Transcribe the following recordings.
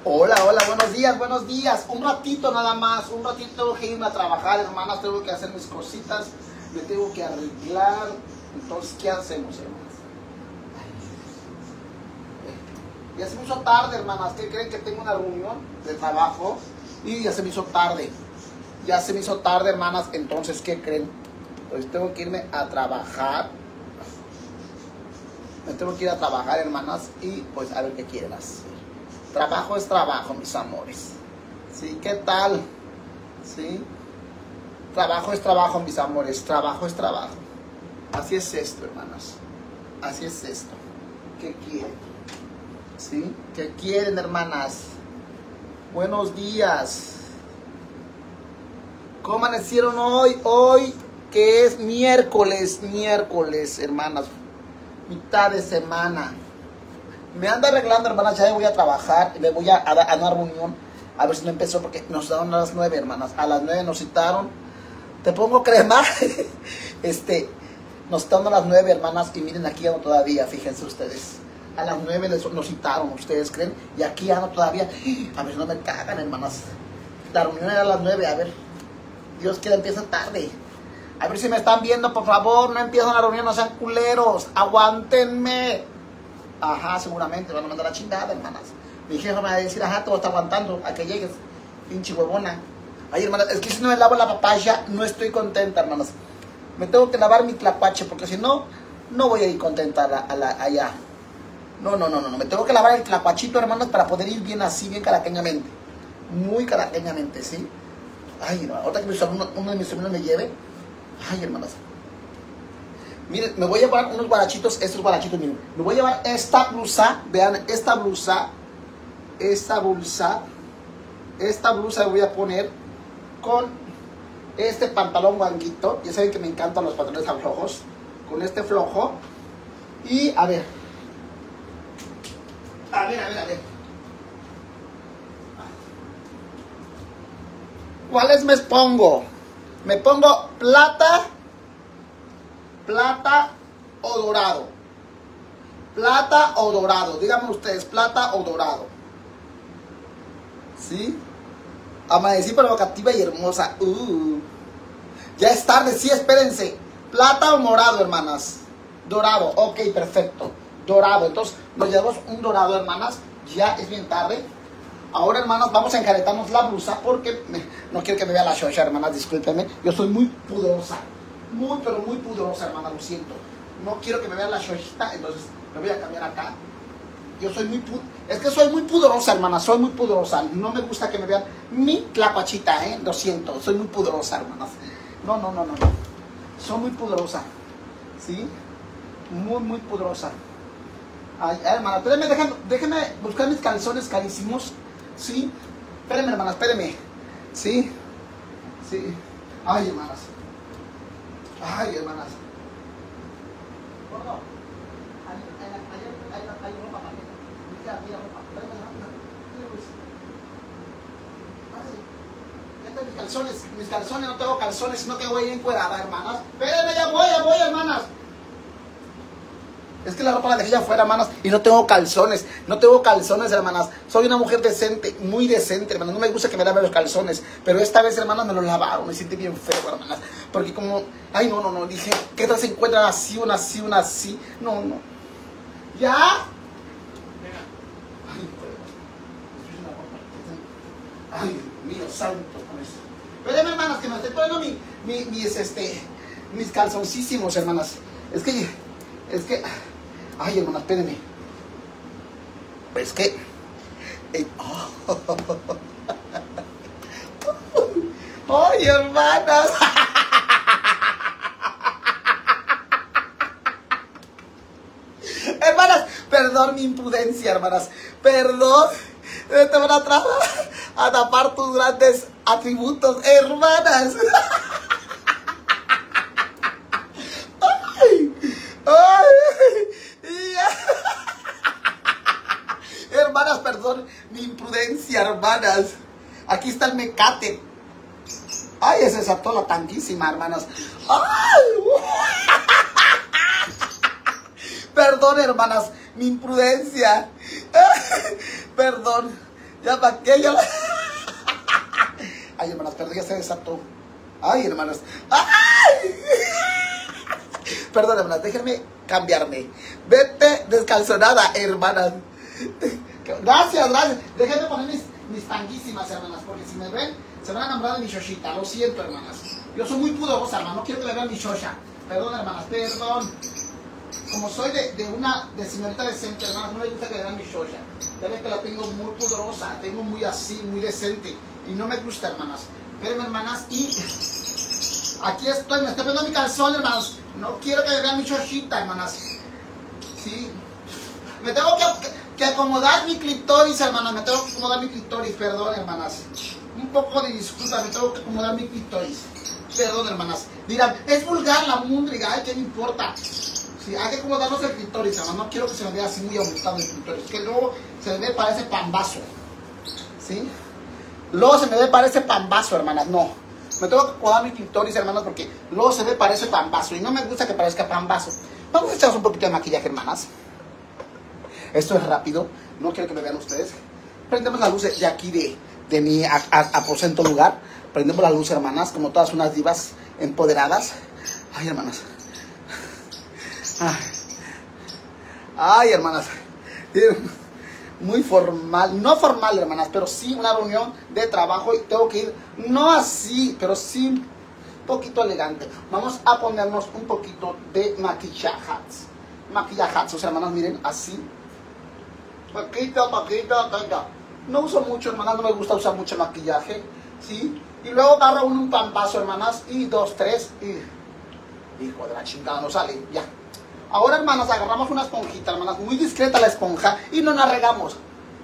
Hola, hola, buenos días, buenos días. Un ratito nada más, un ratito tengo que irme a trabajar, hermanas, tengo que hacer mis cositas, me tengo que arreglar. Entonces, ¿qué hacemos, hermanas? Ya se me hizo tarde, hermanas. ¿Qué creen? Que tengo una reunión de trabajo y ya se me hizo tarde. Ya se me hizo tarde, hermanas. Entonces, ¿qué creen? Pues tengo que irme a trabajar. Me tengo que ir a trabajar, hermanas, y pues a ver qué quieren hacer. Trabajo es trabajo, mis amores. ¿Sí? ¿Qué tal? ¿Sí? Trabajo es trabajo, mis amores. Trabajo es trabajo. Así es esto, hermanas. Así es esto. ¿Qué quieren? ¿Sí? ¿Qué quieren, hermanas? Buenos días. ¿Cómo amanecieron hoy? Hoy que es miércoles, hermanas. Mitad de semana. Me anda arreglando, hermanas, ya voy a trabajar, me voy a una reunión, a ver si no empezó, porque nos citaron a las 9, hermanas, a las 9 nos citaron, ¿te pongo crema? Nos citaron a las 9, hermanas, y miren, aquí ando todavía, fíjense ustedes, a las 9 nos citaron, ¿ustedes creen? Y aquí ando todavía, a ver si no me cagan, hermanas, la reunión era a las 9, a ver, Dios quiera empieza tarde, a ver si me están viendo, por favor, no empiezan la reunión, no sean culeros, aguántenme. Ajá, seguramente van a mandar la chingada, hermanas. Mi jefe me va a decir, ajá, todo está aguantando a que llegues, pinche huevona. Ay, hermanas, es que si no me lavo la papaya, no estoy contenta, hermanas. Me tengo que lavar mi tlacuache, porque si no, no voy a ir contenta allá. No, me tengo que lavar el tlacuachito, hermanas, para poder ir bien así, bien caraqueñamente. Muy caraqueñamente, ¿sí? Ay, no, ahorita que uno de mis sobrinos me lleve. Ay, hermanas. Miren, me voy a llevar unos guarachitos, estos guarachitos, miren. Me voy a llevar esta blusa, vean, esta blusa me voy a poner con este pantalón guanguito. Ya saben que me encantan los pantalones flojos. Con este flojo. Y, a ver. ¿Cuáles me pongo? Me pongo plata o dorado. Plata o dorado. Díganme ustedes, plata o dorado. ¿Sí? Amanecí provocativa y hermosa. Ya es tarde, sí, espérense. Plata o morado, hermanas. Dorado, ok, perfecto. Dorado, entonces nos llevamos un dorado, hermanas. Ya es bien tarde. Ahora, hermanas, vamos a encaretarnos la blusa porque no quiero que me vea la xoxa, hermanas, discúlpenme. Yo soy muy pudorosa. Muy, pero muy pudorosa, hermana, lo siento. No quiero que me vean la xochita, entonces me voy a cambiar acá. Yo soy muy es que soy muy pudorosa, hermana, soy muy pudorosa. No me gusta que me vean mi tlacuachita, lo siento. Soy muy pudorosa, hermanas. No. Soy muy pudorosa, ¿sí? Muy pudorosa. Ay, hermana, déjenme buscar mis calzones carísimos, ¿sí? Espérenme, hermana, espérenme. ¿Sí? Ay, hermanas. Ay, hermanas. Gordo, hay ropa para mí. Mira, ropa. Mis calzones, no tengo calzones, sino que voy encuerada, hermanas. Espérenme, ya voy, hermanas. Es que la ropa la dejé ya afuera, hermanas, y no tengo calzones, hermanas. Soy una mujer decente, muy decente, hermanas. No me gusta que me laven los calzones, pero esta vez, hermanas, me los lavaron. Me siento bien feo, hermanas, porque como, ay, no, dije, ¿qué tal se encuentran así, una así? No. ¿Ya? Ay, Dios mío, santo. Espérenme, hermanas, que me estoy poniendo mis calzoncísimos, hermanas. Es que, ay, hermanas, espérenme. Es que, ay, hermanas. Hermanas, perdón mi imprudencia, hermanas. Perdón. Te van a tapar tus grandes atributos, hermanas. Hermanas, perdón mi imprudencia, hermanas. Aquí está el mecate. Ay, esa es la tanquísima, hermanas. Ay. Perdón, hermanas, mi imprudencia. Perdón. Ya para qué, ya la... Ay, hermanas, perdón, ya se desató. Ay, hermanas. ¡Ay! Perdón, hermanas, déjenme cambiarme. Vete descalzonada, hermanas. Gracias, gracias. Déjenme poner mis tanguísimas, hermanas, porque si me ven, se van a enamorar de mi shoshita. Lo siento, hermanas. Yo soy muy pudorosa, hermanas. No quiero que le vean mi shosha. Perdón, hermanas, perdón. Como soy de señorita decente, hermanas, no me gusta que le vean mi shosha. Ya ven que la tengo muy pudorosa, tengo muy así, muy decente. Y no me gusta, hermanas. Espérenme, hermanas, y aquí estoy, me estoy poniendo mi calzón, hermanas. No quiero que me vean mi shoshita, hermanas. Sí. Me tengo que acomodar mi clitoris, hermanas. Me tengo que acomodar mi clitoris, perdón, hermanas. Un poco de disculpa, me tengo que acomodar mi clitoris. Perdón, hermanas. Dirán, es vulgar la múndriga, ay, ¿qué me importa? Sí, hay que acomodarnos el clitoris, hermanas. No quiero que se me vea así muy aumentado el clitoris. Que luego se me ve parece pambazo. ¿Sí? Luego se me ve parece pambazo, hermanas. No. Me tengo que acomodar mi clitoris, hermanas, porque luego se ve parece pambazo. Y no me gusta que parezca pambazo. Vamos a echarnos un poquito de maquillaje, hermanas. Esto es rápido. No quiero que me vean ustedes. Prendemos la luz de aquí de mi aposento lugar. Prendemos la luz, hermanas, como todas unas divas empoderadas. Ay, hermanas. Ay, hermanas. Muy formal. No formal, hermanas, pero sí una reunión de trabajo y tengo que ir, no así, pero sí un poquito elegante. Vamos a ponernos un poquito de maquillajes. Maquillajes, hermanas, miren, así. Poquito. No uso mucho, hermanas, no me gusta usar mucho maquillaje, ¿sí? Y luego agarra un pambazo, hermanas, y 2, 3, y... Hijo de la chingada, no sale, ya. Ahora, hermanas, agarramos una esponjita, hermanas, muy discreta la esponja, y no nos regamos.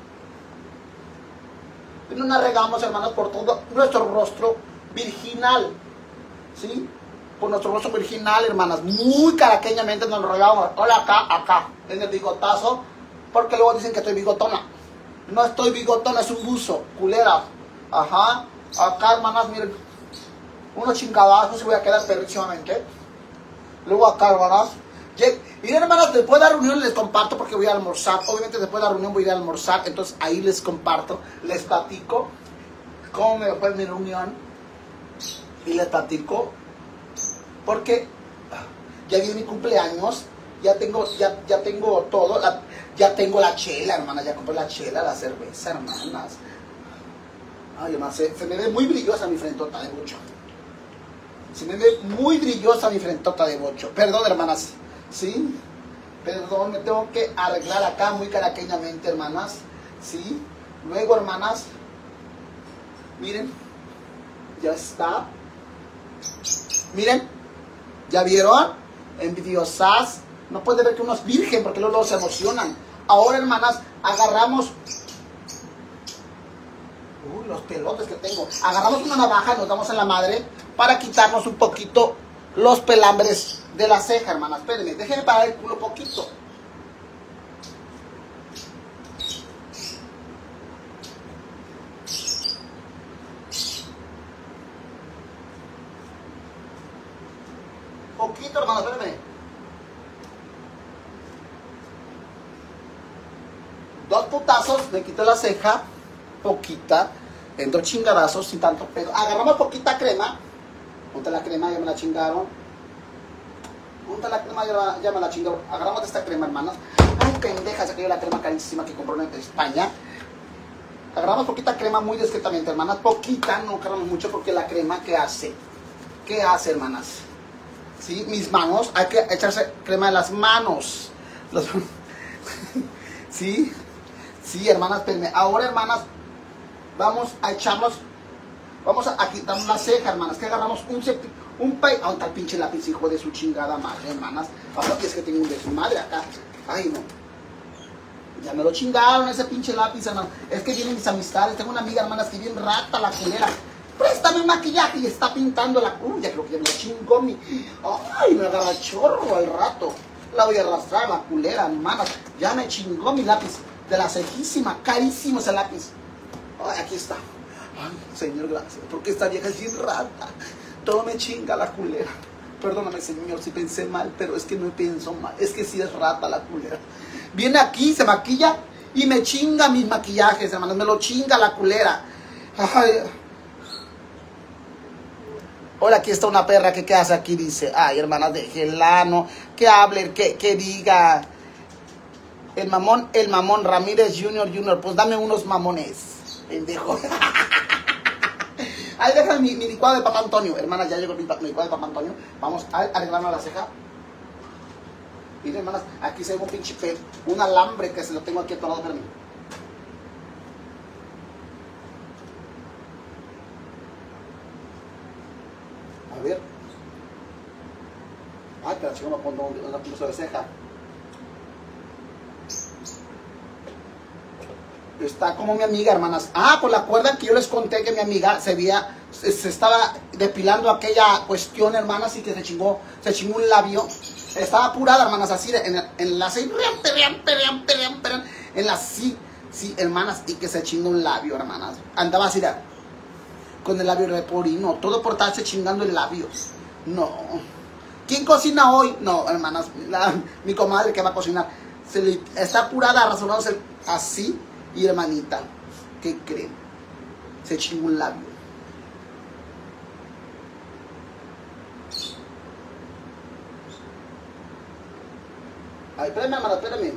Y no nos regamos, hermanas, por todo nuestro rostro virginal, ¿sí? Por nuestro rostro virginal, hermanas, muy caraqueñamente nos regamos. Hola, acá, en el bigotazo, porque luego dicen que estoy bigotona. No estoy bigotona, es un buzo, culera. Ajá. Acá, hermanas, miren, unos chingadazos y voy a quedar perrísimamente. Luego acá, hermanas. Miren, hermanas, después de la reunión les comparto porque voy a almorzar. Obviamente después de la reunión voy a ir a almorzar. Entonces ahí les comparto, les platico cómo me fue mi reunión. Y les platico porque ya viene mi cumpleaños. Ya tengo todo. Ya tengo la chela, hermanas. Ya compré la chela, la cerveza, hermanas. Ay, hermanas, se me ve muy brillosa mi frentota de bocho. Se me ve muy brillosa mi frentota de bocho. Perdón, hermanas. ¿Sí? Perdón, me tengo que arreglar acá muy caraqueñamente, hermanas. ¿Sí? Luego, hermanas, miren, ya está. Miren, ¿ya vieron? Envidiosas. No puede ver que uno es virgen porque luego se emocionan. Ahora, hermanas, agarramos... los pelotes que tengo. Agarramos una navaja y nos damos en la madre para quitarnos un poquito los pelambres de la ceja, hermanas. Espérenme, déjenme parar el culo poquito. Poquito, hermanas, espérenme. Dos putazos, me quité la ceja, poquita, en 2 chingadazos, sin tanto pedo. Agarramos poquita crema. Ponte la crema, ya me la chingaron. Ponte la crema, ya me la chingaron. Agarramos esta crema, hermanas. Ay, pendeja, se cayó la crema carísima que compró en España. Agarramos poquita crema muy discretamente, hermanas. Poquita, no agarramos mucho porque la crema, ¿qué hace? ¿Qué hace, hermanas? ¿Sí? Mis manos, hay que echarse crema en las manos. ¿Sí? Sí, hermanas, espérenme. Ahora, hermanas, vamos a echarnos, vamos a quitarnos la ceja, hermanas. Que agarramos un pay. ¿Dónde está el pinche lápiz, hijo de su chingada madre, hermanas? Ahora es que tengo un de su madre acá. Ay, no. Ya me lo chingaron ese pinche lápiz, hermanas. Es que vienen mis amistades. Tengo una amiga, hermanas, que bien rata la culera. Préstame un maquillaje y está pintando la... ya creo que ya me lo chingó mi... Ay, me agarra chorro al rato. La voy a arrastrar, la culera, hermanas. Ya me chingó mi lápiz de la cejísima. Carísimo ese lápiz. Ay, aquí está. Ay, señor, gracias. Porque esta vieja es bien rata. Todo me chinga la culera. Perdóname, señor, si pensé mal, pero es que no pienso mal. Es que sí es rata la culera. Viene aquí, se maquilla Y me chinga mis maquillajes, hermanas. Me lo chinga la culera. Ay. Hola, aquí está una perra. ¿Qué hace aquí? Dice. Ay, hermanas, déjela, no. Que hable, que diga. El mamón Ramírez Junior. Pues dame unos mamones. Pendejo. Ahí deja mi licuado de Papá Antonio. Hermanas, ya llegó mi licuado de Papá Antonio. Vamos a arreglarnos la ceja. Miren, hermanas, aquí se ve un pinche un alambre que se lo tengo aquí atorado. Espérenme. A ver. Ay, pero chico, me pongo una punta de ceja. Está como mi amiga, hermanas. Ah, pues la acuerdan que yo les conté que mi amiga se estaba depilando aquella cuestión, hermanas, y que se chingó un labio. Estaba apurada, hermanas, así en la sí, en la sí, hermanas, y que se chingó un labio, hermanas. Andaba así con el labio reporino, todo por estarse chingando el labio. No. ¿Quién cocina hoy? No, hermanas, mi comadre que va a cocinar. Está apurada, razonándose así. Y hermanita, ¿qué creen? Se chingó un labio. Ay, espérame, hermana, espérame.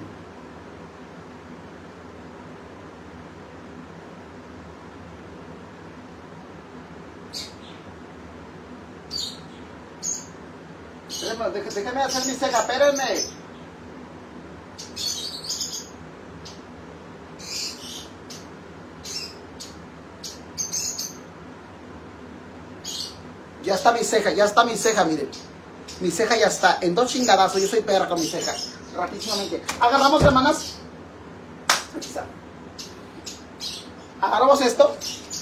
Déjame hacer mi ceja, espérenme. Ya está mi ceja, miren. Mi ceja ya está. En 2 chingadazos, yo soy perra con mi ceja. Rapidísimamente. Agarramos, hermanas. Aquí está. Agarramos esto.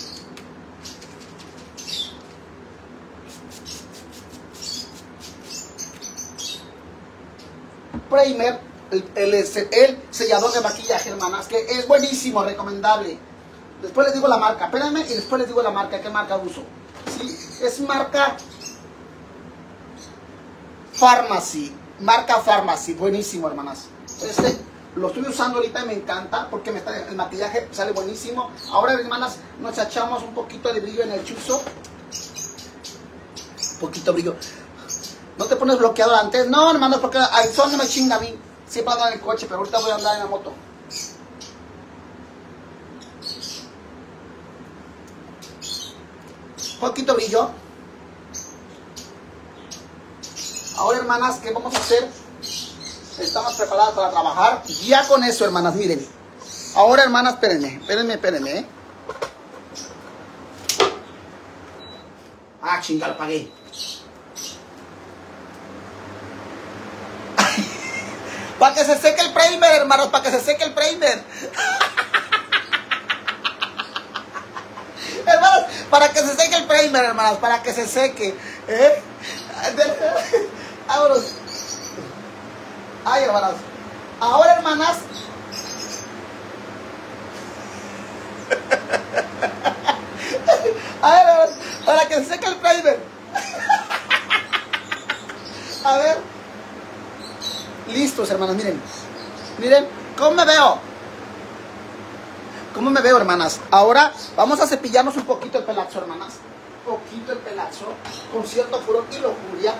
Primer, el sellador de maquillaje, hermanas, que es buenísimo, recomendable. Después les digo la marca. Espérenme y después les digo la marca. ¿Qué marca uso? Sí, es marca Pharmacy, buenísimo, hermanas. Lo estoy usando ahorita y me encanta porque el maquillaje sale buenísimo. Ahora, hermanas, nos echamos un poquito de brillo en el chuzo. Poquito brillo. ¿No te pones bloqueador antes? No, hermanos, porque el sol no me chinga a mí. Siempre ando en el coche, pero ahorita voy a andar en la moto. Poquito brillo. Ahora, hermanas, ¿qué vamos a hacer? Estamos preparadas para trabajar. Ya con eso, hermanas, miren. Ahora, hermanas, espérenme. Ah, chingar, pagué. Para que se seque el primer, hermanos, para que se seque el primer. Hermanas, para que se seque el primer, hermanas, para que se seque. Vámonos. Ay, hermanas. Ahora, hermanas. Ay, hermanas, para que se seque el primer. A ver. Listos, hermanas, miren. Miren, ¿cómo me veo? ¿Cómo me veo, hermanas? Ahora vamos a cepillarnos un poquito el pelazo, hermanas. Un poquito el pelazo, con cierto furor y lujuria.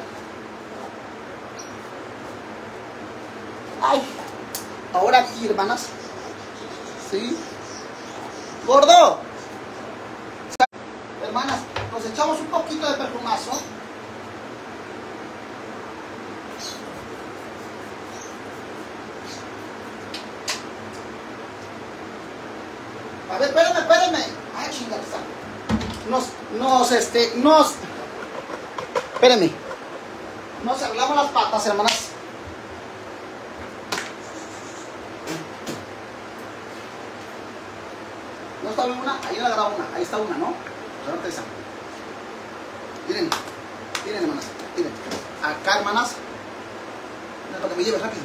Ay, ahora aquí, hermanas. ¿Sí? ¡Gordo! Hermanas, nos echamos un poquito de perfumazo. A ver, espérenme. Ay, chingada. Espérenme. Nos arreglamos las patas, hermanas. ¿No está bien una? Ahí le agarraba una. Ahí está una, ¿no? Ahora esa. Miren, hermanas. Miren. Acá, hermanas. Mira, para que me lleves rápido.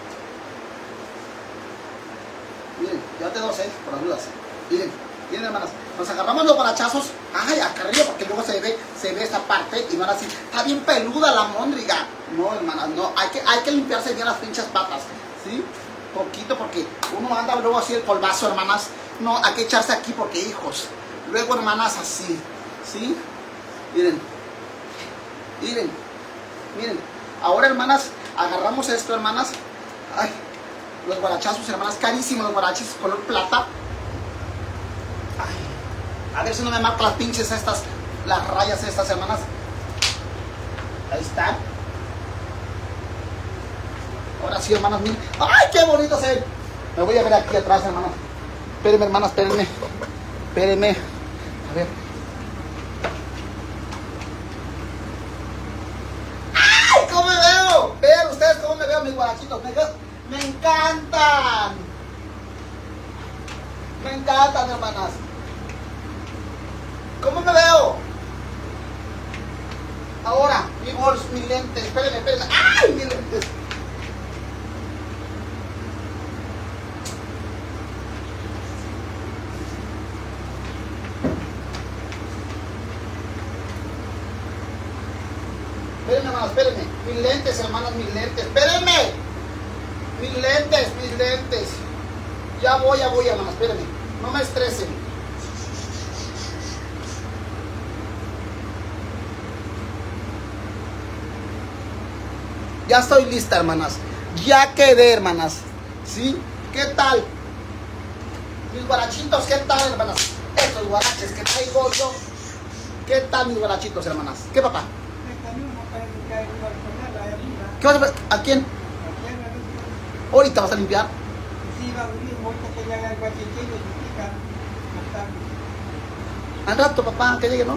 Miren, llévate 2, por las dudas. Miren, hermanas, nos agarramos los barachazos, ay, acá arriba, porque luego se ve esta parte y van así, está bien peluda la móndriga. No, hermanas, no, hay que limpiarse bien las pinches patas, ¿sí? Poquito porque uno anda luego así el polvazo, hermanas. No, hay que echarse aquí porque, hijos. Luego, hermanas, así. ¿Sí? Miren. Miren. Miren. Ahora, hermanas, agarramos esto, hermanas. Ay, los guarachazos, hermanas, carísimos los guaraches, color plata. Ay, a ver si no me marca las pinches estas, las rayas estas, hermanas. Ahí están. Ahora sí, hermanas, miren. ¡Ay, qué bonito se ve! Me voy a ver aquí atrás, hermanas. Espérenme, hermanas, espérenme. Espérenme. A ver. ¡Ay, cómo me veo! Vean ustedes cómo me veo, mis guarachitos. Me encantan. Me encantan, hermanas. ¿Cómo me veo? Ahora, mi bolso, mi lente. Espérenme, espérenme. ¡Ay, mis lentes! Espérenme, hermanas, espérenme. Mis lentes, hermanas, mis lentes. Espérenme. Mis lentes, mis lentes. Ya voy, hermanas, espérenme. No me estresen. Ya estoy lista, hermanas. Ya quedé, hermanas. ¿Sí? ¿Qué tal? Mis guarachitos, ¿qué tal, hermanas? Estos guaraches que traigo yo. ¿Qué tal, mis guarachitos, hermanas? ¿Qué, papá? ¿Qué vas a hacer? ¿A quién? ¿Ahorita vas a limpiar? Al rato, papá, que llegue, ¿no?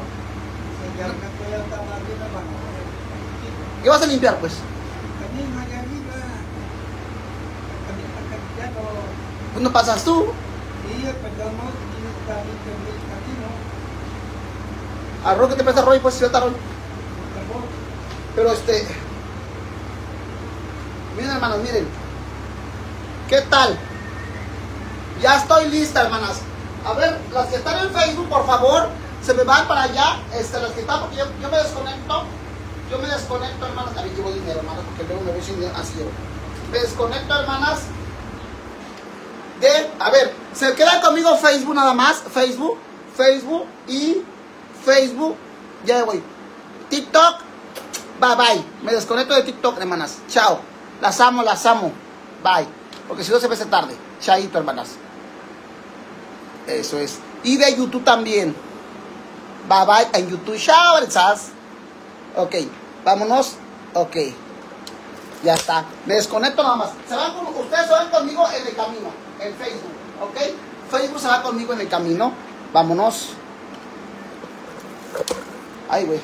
¿Qué vas a limpiar, pues? Pues no pasas tú. A Roy, ¿qué te pasa, Roy? Pues si está Roy. Pero miren, hermanos, miren. ¿Qué tal? Ya estoy lista, hermanas. A ver, las que están en Facebook, por favor, se me van para allá. Las que están, porque yo me desconecto. Yo me desconecto, hermanas. A ver, llevo dinero, hermanas, porque luego me voy sin dinero. Así yo. Me desconecto, hermanas. A ver, se quedan conmigo Facebook nada más. Facebook y Facebook. Ya voy. TikTok. Bye, bye. Me desconecto de TikTok, hermanas. Chao. Las amo, las amo. Bye. Porque si no se me hace tarde. Chaito, hermanas. Eso es. Y de YouTube también. Bye, bye. En YouTube. Chao, hermanas. Ok. Vámonos. Ok. Ya está. Me desconecto nada más. Ustedes se van conmigo en el camino. En Facebook. Ok. Facebook se va conmigo en el camino. Vámonos. Ay, güey.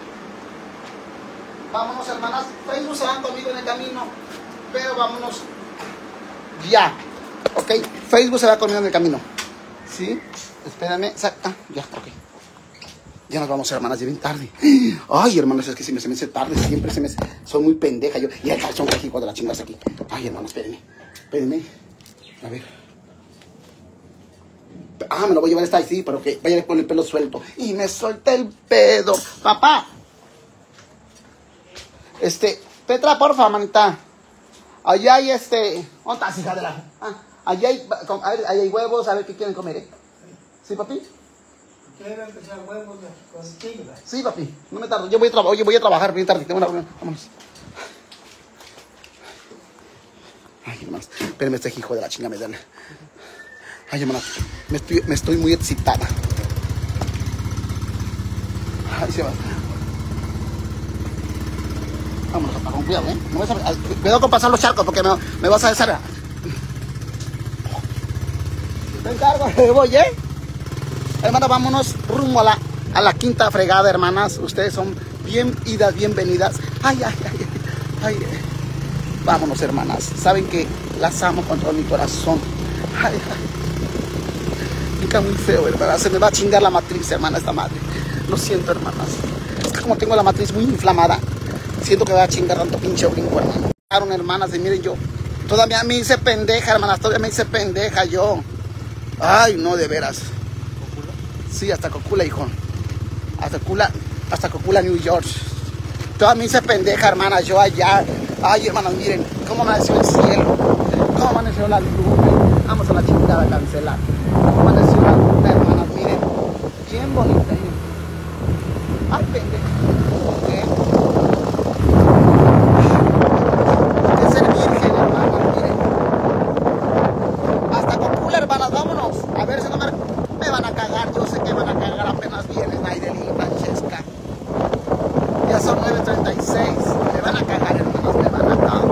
Vámonos, hermanas. Facebook se van conmigo en el camino. Pero vámonos. Ya. Ok. Facebook se va conmigo en el camino. ¿Sí? Espérame. Ya, ok. Ya nos vamos, hermanas, ya bien tarde. Ay, hermanas, es que se me hace tarde. Siempre soy muy pendeja yo. Y el calzón que hijo de la chingada aquí. Ay, hermanas, espérenme. Espérenme. A ver. Me lo voy a llevar esta así, pero que vaya con el pelo suelto. Y me solté el pedo. Papá. Petra, porfa, manita. Allá hay ¿dónde estás, hija de la? Allá hay, a ver, allá hay huevos, a ver qué quieren comer, ¿eh? ¿Sí, papi? Quiero empezar huevos con tigres. Sí, papi, no me tardo. Yo voy a trabajar bien tarde, tengo una reunión. Vámonos. Ay, hermanos, espérenme, este hijo de la chinga me dan. Ay, hermanos, me estoy muy excitada. Ay, se va. Vámonos, papá, con cuidado, ¿eh? No cuidado con pasar los charcos porque me vas a desarrollar. Te encargo, voy, ¿eh? Hermanas, vámonos rumbo a la quinta fregada, hermanas. Ustedes son bienvenidas. Ay. Vámonos, hermanas. Saben que las amo con todo mi corazón. Ay. Pica muy feo, hermanas. Se me va a chingar la matriz, hermana, esta madre. Lo siento, hermanas. Es que como tengo la matriz muy inflamada, siento que va a chingar tanto pinche brinco, hermano. Hermanas, y miren yo. Todavía me hice pendeja, hermanas. Todavía me hice pendeja yo. Ay, no, de veras. Sí, hasta Cocula, hijo. Hasta Cocula, New York. Todavía me hice pendeja, hermanas, yo allá. Ay, hermanas, miren cómo me nació el cielo. ¿Cómo amaneció la luna? Vamos a la chingada a cancelar. ¿Cómo amaneció la luna, hermanas? Miren, bien bonita. Ay, pendejo. ¿Qué? Es ser virgen, hermanas, miren. Hasta con culo, hermanas, vámonos. A ver si no me van a cagar. Yo sé que van a cagar, apenas vienen Aideli y Francesca. Ya son 9:36. Me van a cagar, hermanos, me van a cagar.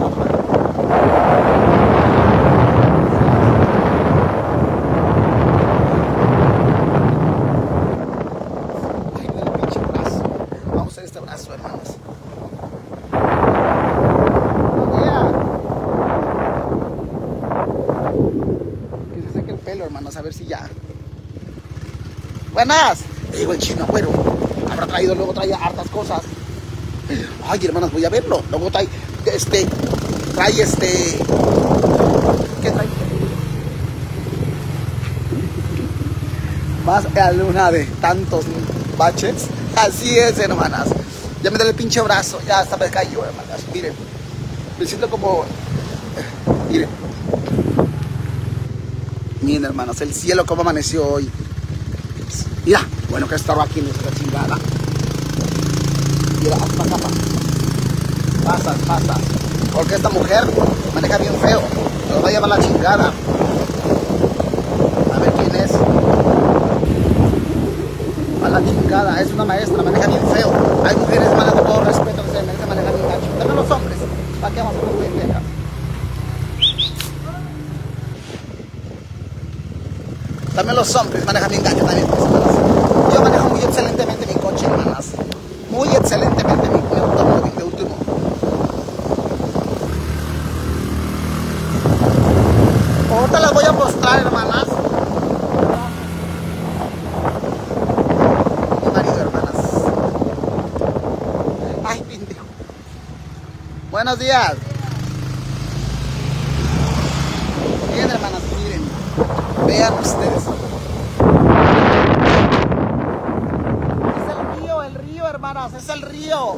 Ay, mira el pinche brazo. Vamos a hacer este brazo, hermanos. Que se seque el pelo, hermanos, a ver si ya. Buenas. Te digo el chino, güero. Habrá traído, luego traía hartas cosas. Ay, hermanas, voy a verlo. Luego trae, ¿qué trae? Más alguna de tantos baches. Así es, hermanas. Ya me duele el pinche brazo. Ya hasta me cayó, hermanas. Miren. Me siento como... Miren. Miren, hermanas, el cielo como amaneció hoy. Mira, bueno que estaba aquí en nuestra chingada. Mira, hasta acá. Pasa. Porque esta mujer maneja bien feo. Nos va a llevar la chingada. A ver quién es. A la chingada. Es una maestra, maneja bien feo. Hay mujeres malas con todo respeto que se manejan bien gacho. También los hombres. ¿Para qué vamos a hacer pendejas? También los hombres manejan bien gacho también. Yo manejo muy excelentemente mi coche, hermanas. Muy excelentemente mi automóvil de último. Ahorita las voy a mostrar, hermanas. Mi marido, hermanas. Ay, pendejo. Buenos días. Bien, hermanas, miren. Vean ustedes. Hermanas, es el río.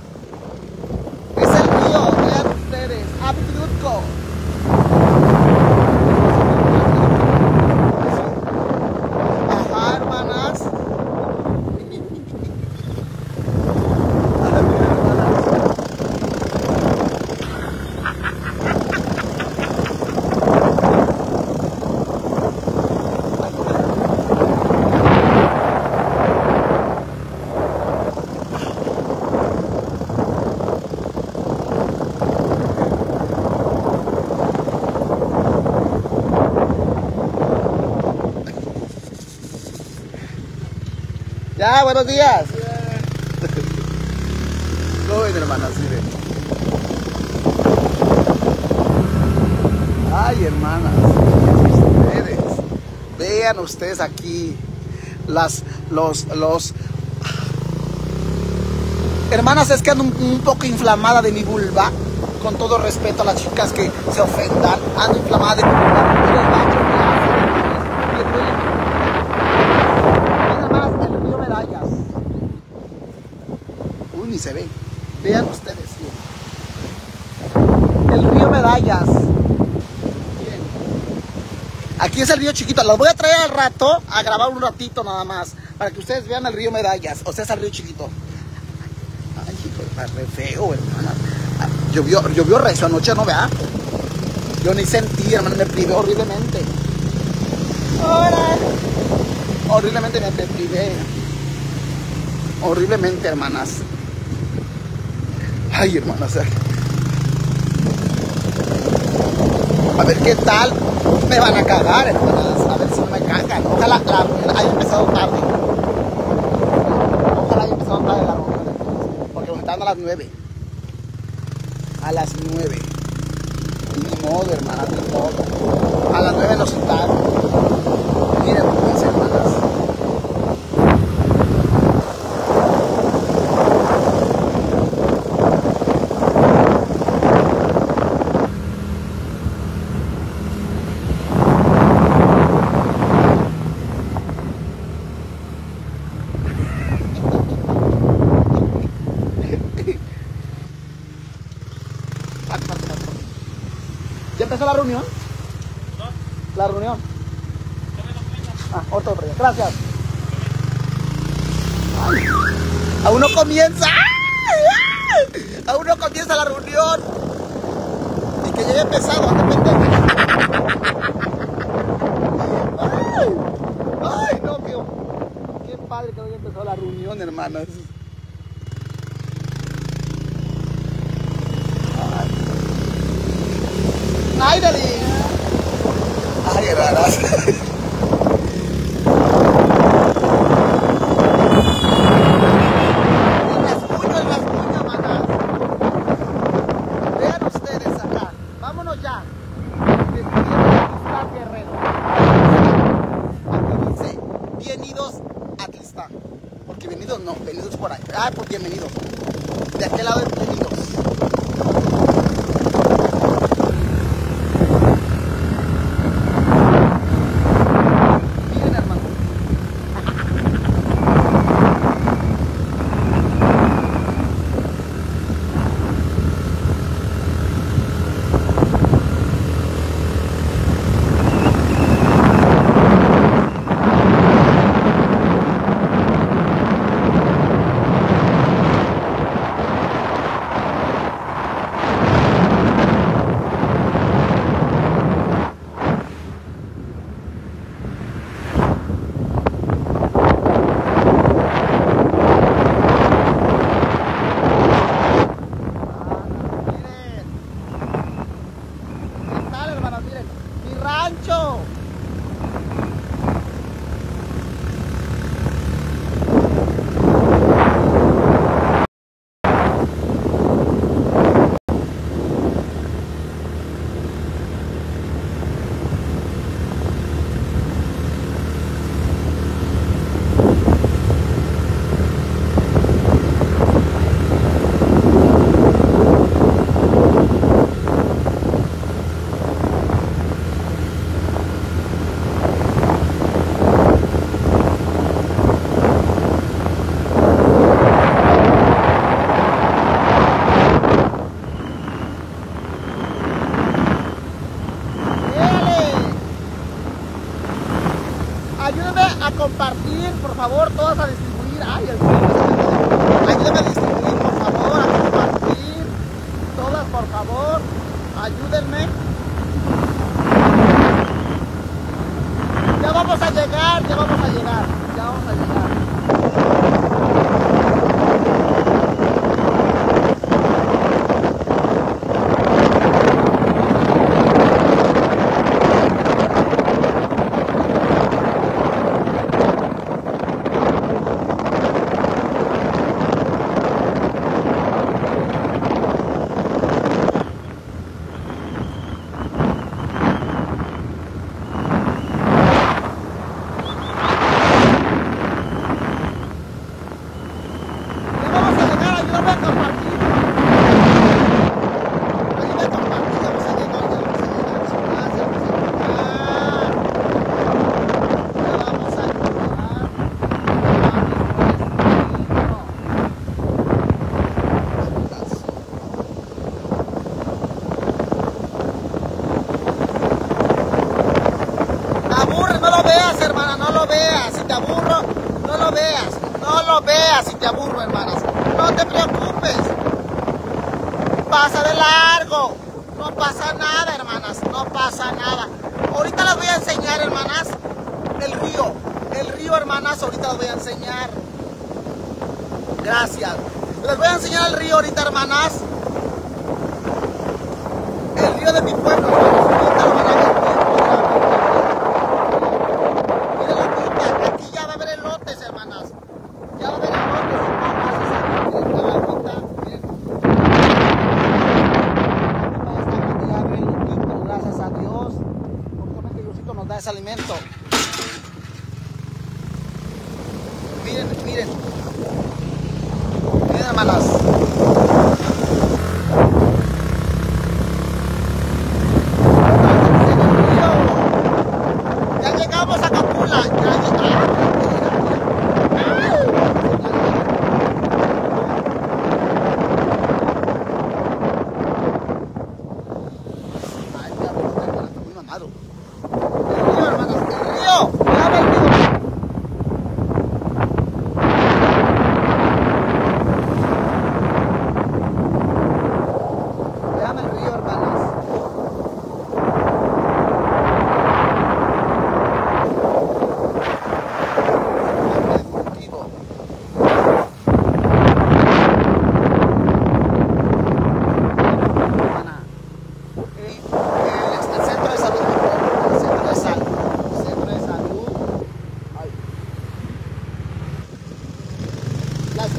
Es el río, vean ustedes. Abdutco. Ajá, hermanas. Ya, buenos días. Joven, hermanas, miren. Ay, hermanas, vean ustedes aquí los hermanas, es que ando un poco inflamada de mi vulva. Con todo respeto a las chicas que se ofendan, ando inflamada de mi vulva. Ni se ve. Vean ustedes. Miren. El río Medallas. Miren. Aquí es el río chiquito. Los voy a traer al rato a grabar un ratito nada más. Para que ustedes vean el río Medallas. O sea, es el río chiquito. Ay, hijo, está re feo, hermana. Llovió recio anoche, ¿no? Vea. Yo ni sentí, hermano. Me privé horriblemente. Horriblemente me privé. Horriblemente, hermanas. Ay, hermanas. A ver qué tal me van a cagar, hermanas. A ver si no me cagan. Ojalá haya empezado tarde. Ojalá haya empezado tarde la ronda. Porque nos están a las 9. A las 9. Ni modo, hermanas, ni modo. A las 9 nos citaron. Miren, mis hermanas. la reunión? La reunión. Ah, otro día. Gracias. Ay, aún no comienza. ¡Ay! Aún no comienza la reunión. Y que llegue pesado, ande pendejo. Ay, no, qué padre que hoy empezó la reunión, hermanas. Ay, Dali. Ay, raras. El rasguño, manas. Vean ustedes acá. Vámonos ya. Atlistán, Guerrero. Aquí dice, bienvenidos a Atlistán. Porque bienvenidos no, bienvenidos por ahí. Ah, pues bienvenidos. De aquel lado es bienvenidos. Ayúdenme a compartir, por favor, todas a distribuir. Ay, el fuego. Ayúdenme a distribuir, por favor, a compartir. Todas, por favor. Ayúdenme. Ya vamos a llegar, ya vamos a llegar. Ya vamos a llegar. Si te aburro, hermanas, no te preocupes, pasa de largo, no pasa nada, hermanas, no pasa nada. Ahorita les voy a enseñar, hermanas, el río, hermanas, ahorita les voy a enseñar. Gracias. Les voy a enseñar el río ahorita, hermanas, el río de mi pueblo, hermanas. Ahorita lo van a ver. Miren la pinta, aquí ya va a haber elotes, hermanas. Ya va a haber elotes, gracias a Dios. Obviamente Diosito nos da ese alimento. Miren, miren. Miren, hermanas. Ya llegamos a Capula. Ay,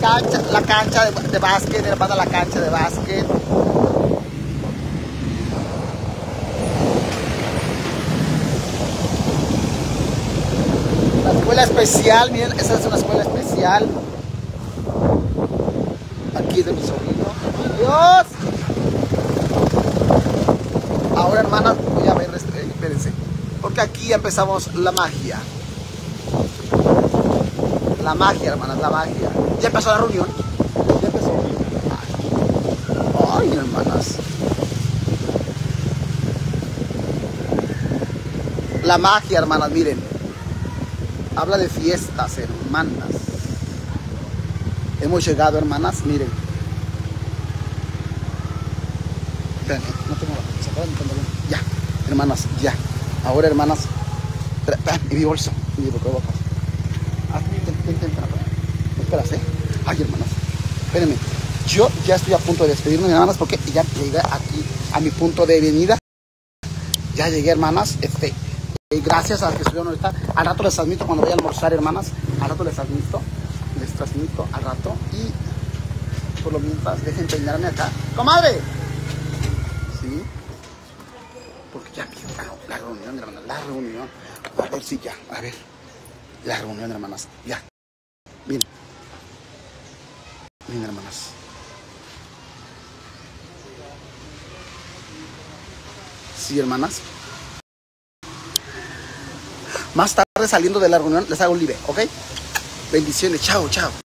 cancha de básquet, hermana, la cancha de básquet. La escuela especial, miren, esa es una escuela especial. Aquí de mi sobrino. ¡Dios! Ahora, hermanas, voy a ver, espérense. Porque aquí empezamos la magia. La magia, hermanas, la magia. ¿Ya empezó la reunión? ¿Ya empezó? Ay, hermanas. La magia, hermanas, miren. Habla de fiestas, hermanas. Hemos llegado, hermanas, miren. Esperen, no tengo la... ¿Se acuerdan? Ya, hermanas, ya. Ahora, hermanas, y mi bolso, y mi boca. ¿Me esperas, eh? Ay, hermanas, espérenme. Yo ya estoy a punto de despedirme, hermanas, porque ya llegué aquí a mi punto de venida. Ya llegué, hermanas. Gracias a las que estuvieron ahorita. Al rato les transmito cuando vaya a almorzar, hermanas. Al rato les transmito al rato. Y por lo mientras, dejen peinarme acá. ¡Comadre! ¿Sí? Porque ya empieza la reunión, hermanas. La reunión. A ver si ya, a ver. La reunión, hermanas. Ya. Miren. Miren, hermanas. Sí, hermanas. Más tarde, saliendo de la reunión, les hago un live, ¿ok? Bendiciones. Chao, chao.